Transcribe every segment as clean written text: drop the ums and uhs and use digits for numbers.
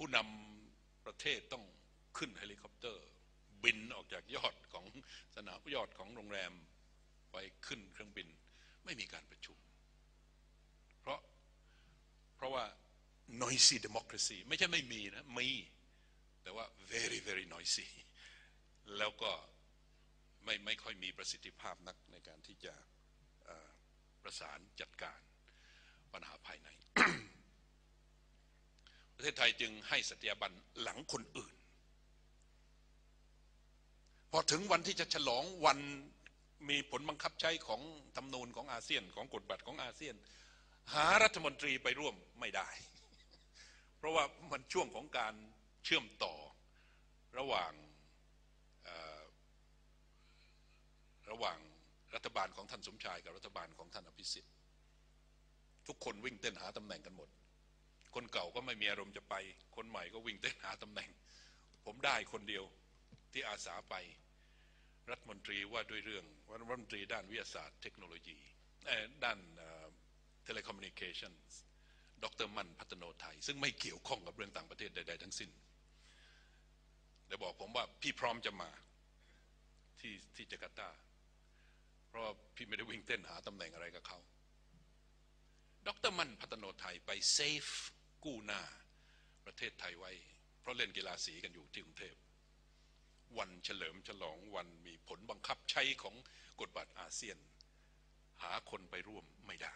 นำประเทศต้องขึ้นเฮลิคอปเตอร์บินออกจากยอดของสนามยอดของโรงแรมไปขึ้นเครื่องบินไม่มีการประชุมเพราะว่า noisy democracy ไม่ใช่ไม่มีนะมีแต่ว่า very very noisy แล้วก็ไม่ค่อยมีประสิทธิภาพนักในการที่จะประสานจัดการปัญหาภายใน ประเทศไทยจึงให้สัตยาบันหลังคนอื่นพอถึงวันที่จะฉลองวันมีผลบังคับใช้ของธรรมนูญของอาเซียนของกฎบัตรของอาเซียนหารัฐมนตรีไปร่วมไม่ได้เพราะว่ามันช่วงของการเชื่อมต่อระหว่างรัฐบาลของท่านสมชายกับรัฐบาลของท่านอภิสิทธิ์ทุกคนวิ่งเต้นหาตำแหน่งกันหมดคนเก่าก็ไม่มีอารมณ์จะไปคนใหม่ก็วิ่งเต้นหาตำแหน่งผมได้คนเดียวที่อาสาไปรัฐมนตรีว่าด้วยเรื่องรัฐมนตรีด้านวิทยาศาสตร์เทคโนโลยีด้านtelecommunication ดร.มั่นพัฒโนไทยซึ่งไม่เกี่ยวข้องกับเรื่องต่างประเทศใดๆทั้งสิ้นได้บอกผมว่าพี่พร้อมจะมาที่จาการ์ตาเพราะพี่ไม่ได้วิ่งเต้นหาตำแหน่งอะไรกับเขาดร.มั่นพัฒโนไทยไปเซฟกู้หน้าประเทศไทยไว้เพราะเล่นกีฬาสีกันอยู่ที่กรุงเทพวันเฉลิมฉลองวันมีผลบังคับใช้ของกฎบัตรอาเซียนหาคนไปร่วมไม่ได้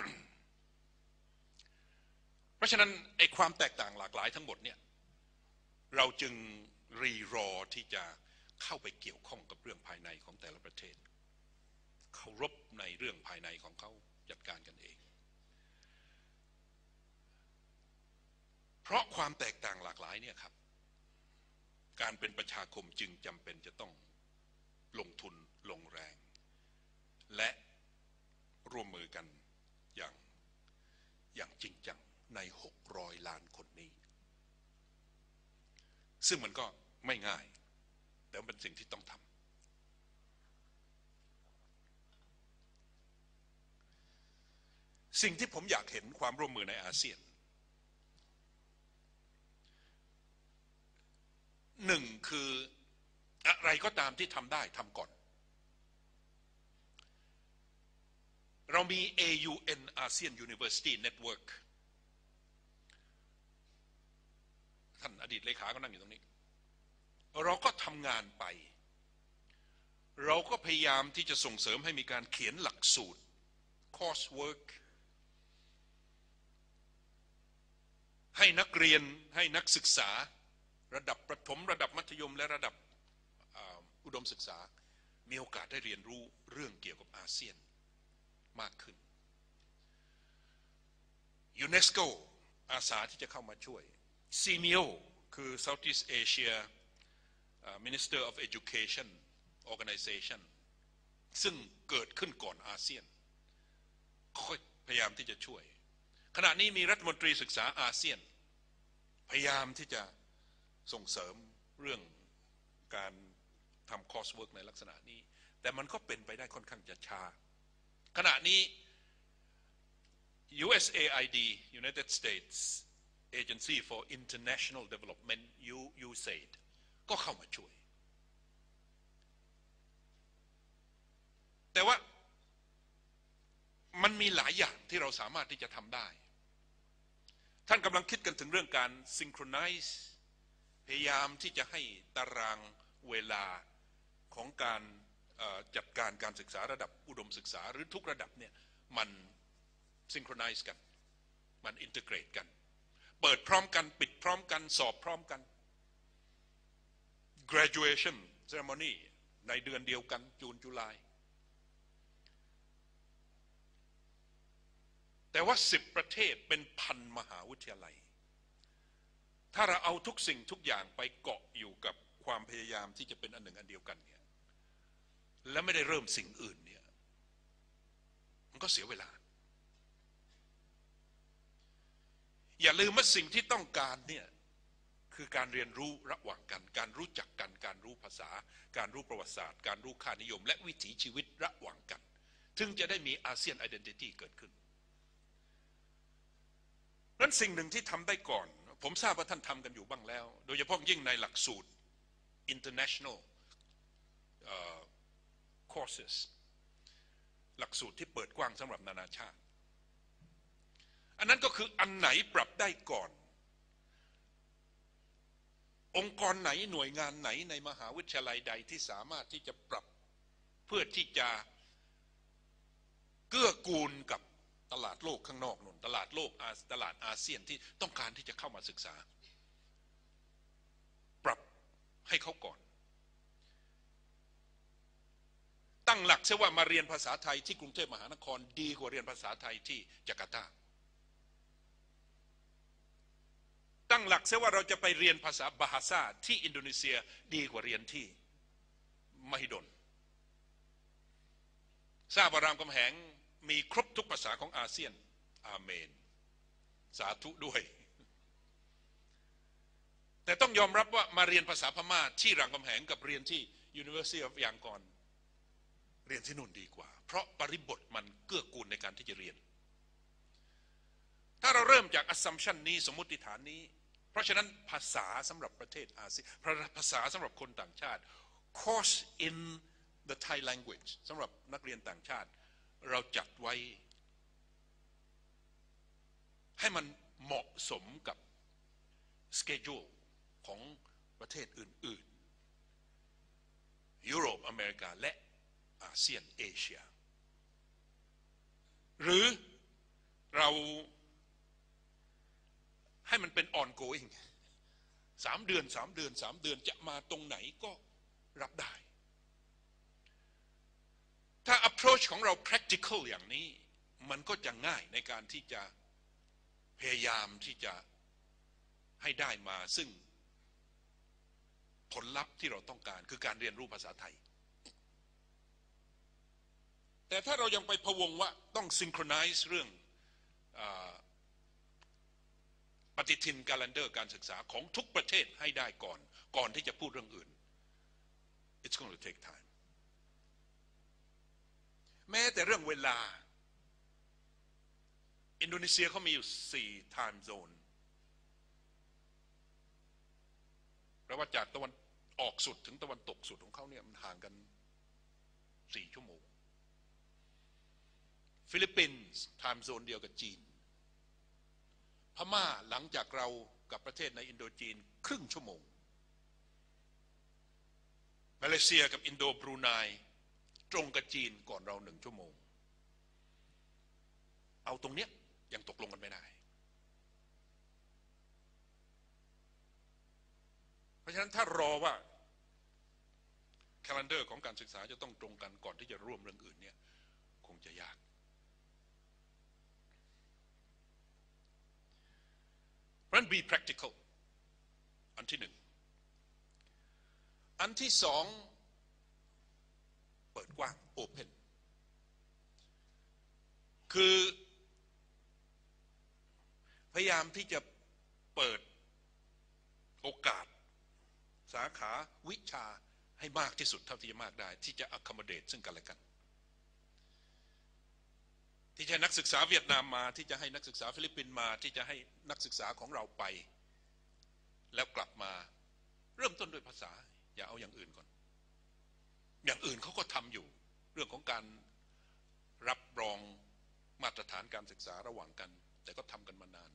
เพราะฉะนั้นไอ้ความแตกต่างหลากหลายทั้งหมดเนี่ยเราจึงรอที่จะเข้าไปเกี่ยวข้องกับเรื่องภายในของแต่ละประเทศเคารพในเรื่องภายในของเขาจัดการกันเองเพราะความแตกต่างหลากหลายเนี่ยครับการเป็นประชาคมจึงจำเป็นจะต้องลงทุนลงแรงและร่วมมือกันอย่างจริงจังใน600 ล้านคนนี้ซึ่งมันก็ไม่ง่ายแต่เป็นสิ่งที่ต้องทำสิ่งที่ผมอยากเห็นความร่วมมือในอาเซียนหนึ่งคืออะไรก็ตามที่ทำได้ทำก่อนเรามี AUN ASEAN University Network ท่านอดีตเลขาก็นั่งอยู่ตรงนี้เราก็ทำงานไปเราก็พยายามที่จะส่งเสริมให้มีการเขียนหลักสูตร coursework ให้นักเรียนให้นักศึกษาระดับประถมระดับมัธยมและระดับอุดมศึกษามีโอกาสได้เรียนรู้เรื่องเกี่ยวกับอาเซียนมากขึ้นยูเนสโกอาสาที่จะเข้ามาช่วยซีเนียคือ Southeast Asia Minister of Education Organization ซึ่งเกิดขึ้นก่อนอาเซียนพยายามที่จะช่วยขณะนี้มีรัฐมนตรีศึกษาอาเซียนพยายามที่จะส่งเสริมเรื่องการทำคอร์สเวิร์กในลักษณะนี้แต่มันก็เป็นไปได้ค่อนข้างจะช้าขณะนี้ USAID United States Agency for International Development USAID ก็เข้ามาช่วยแต่ว่ามันมีหลายอย่างที่เราสามารถที่จะทำได้ท่านกำลังคิดกันถึงเรื่องการ synchronize พยายามที่จะให้ตารางเวลาของการจัดการการศึกษาระดับอุดมศึกษาหรือทุกระดับเนี่ยมัน synchronize กันมัน integrate กันเปิดพร้อมกันปิดพร้อมกันสอบพร้อมกัน graduation ceremony ในเดือนเดียวกันจูนจุลายแต่ว่า10 ประเทศเป็นพันมหาวิทยาลัยถ้าเราเอาทุกสิ่งทุกอย่างไปเกาะอยู่กับความพยายามที่จะเป็นอันหนึ่งอันเดียวกันเนี่ยและไม่ได้เริ่มสิ่งอื่นเนี่ยมันก็เสียเวลาอย่าลืมว่าสิ่งที่ต้องการเนี่ยคือการเรียนรู้ระหว่างกันการรู้จักกันการรู้ภาษาการรู้ประวัติศาสตร์การรู้ค่านิยมและวิถีชีวิตระหว่างกันถึงจะได้มีอาเซียนไอดีนิตี้เกิดขึ้นนั้นสิ่งหนึ่งที่ทำได้ก่อนผมทราบว่าท่านทำกันอยู่บ้างแล้วโดยเฉพาะยิ่งในหลักสูตร international courses หลักสูตรที่เปิดกว้างสำหรับนานาชาติอันนั้นก็คืออันไหนปรับได้ก่อนองค์กรไหนหน่วยงานไหนในมหาวิทยาลัยใดที่สามารถที่จะปรับเพื่อที่จะเกื้อกูลกับตลาดโลกข้างนอกนู่นตลาดโลกตลาดอาเซียนที่ต้องการที่จะเข้ามาศึกษาปรับให้เขาก่อนตั้งหลักเสียว่ามาเรียนภาษาไทยที่กรุงเทพมหานครดีกว่าเรียนภาษาไทยที่จาการ์ตาตั้งหลักเสียว่าเราจะไปเรียนภาษาบาฮาซาที่อินโดนีเซียดีกว่าเรียนที่มหิดลทราบว่ารามคำแหงมีครบทุกภาษาของอาเซียนอาเมนสาธุด้วยแต่ต้องยอมรับว่ามาเรียนภาษาพม่าที่รามคำแหงกับเรียนที่ University of Yangon เรียนที่นู่นดีกว่าเพราะบริบทมันเกื้อกูลในการที่จะเรียนถ้าเราเริ่มจาก assumption นี้สมมติฐานนี้เพราะฉะนั้นภาษาสำหรับประเทศอาเซียนภาษาสำหรับคนต่างชาติ course in the Thai language สำหรับนักเรียนต่างชาติเราจัดไว้ให้มันเหมาะสมกับ schedule ของประเทศอื่นๆยุโรปอเมริกาและอาเซียนเอเชียหรือเราให้มันเป็น ongoing 3 เดือนจะมาตรงไหนก็รับได้ถ้า approach ของเรา practical อย่างนี้มันก็จะง่ายในการที่จะพยายามที่จะให้ได้มาซึ่งผลลัพธ์ที่เราต้องการคือการเรียนรู้ภาษาไทยแต่ถ้าเรายังไปพะวงว่าต้อง synchronize เรื่องปฏิทิน calendar การศึกษาของทุกประเทศให้ได้ก่อนที่จะพูดเรื่องอื่น it's going to take time แม้แต่เรื่องเวลาอินโดนีเซียเขามีอยู่4 time zone แปลว่าจากตะวันออกสุดถึงตะวันตกสุดของเขาเนี่ยมันห่างกัน4 ชั่วโมงฟิลิปปินส์ time zone เดียวกับจีนพม่าหลังจากเรากับประเทศในอินโดจีนครึ่งชั่วโมงมาเลเซียกับอินโดบรูไนตรงกับจีนก่อนเรา1 ชั่วโมงเอาตรงเนี้ยยังตกลงกันไม่ได้เพราะฉะนั้นถ้ารอว่า calendar ของการศึกษาจะต้องตรงกันก่อนที่จะร่วมเรื่องอื่นเนี่ยคงจะยากเพราะฉะนั้น be practical อันที่ 1อันที่ 2เปิดกว้าง open คือพยายามที่จะเปิดโอกาสสาขาวิชาให้มากที่สุดเท่าที่จะมากได้ที่จะ accommodate ซึ่งกันและกันที่จะให้นักศึกษาเวียดนามมาที่จะให้นักศึกษาฟิลิปปินส์มาที่จะให้นักศึกษาของเราไปแล้วกลับมาเริ่มต้นด้วยภาษาอย่าเอาอย่างอื่นก่อนอย่างอื่นเขาก็ทำอยู่เรื่องของการรับรองมาตรฐานการศึกษาระหว่างกันแต่ก็ทำกันมานาน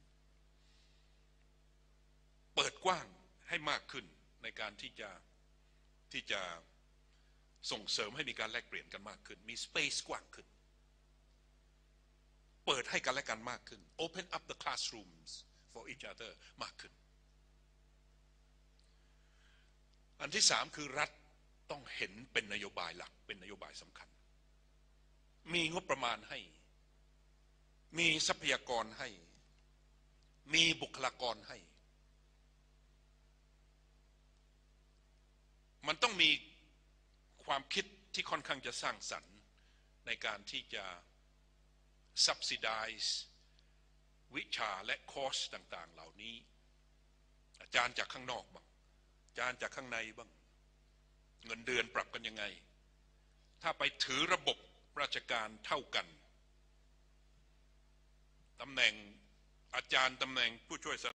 เปิดกว้างให้มากขึ้นในการที่จะส่งเสริมให้มีการแลกเปลี่ยนกันมากขึ้นมี space กว้างขึ้นเปิดให้กันและกันมากขึ้น open up the classrooms for each other มากขึ้นอันที่ 3คือรัฐต้องเห็นเป็นนโยบายหลักเป็นนโยบายสำคัญมีงบประมาณให้มีทรัพยากรให้มีบุคลากรให้มันต้องมีความคิดที่ค่อนข้างจะสร้างสรรค์ในการที่จะ subsidize วิชาและคอร์สต่างๆเหล่านี้อาจารย์จากข้างนอกบ้างอาจารย์จากข้างในบ้างเงินเดือนปรับกันยังไงถ้าไปถือระบบราชการเท่ากันตำแหน่งอาจารย์ตำแหน่งผู้ช่วย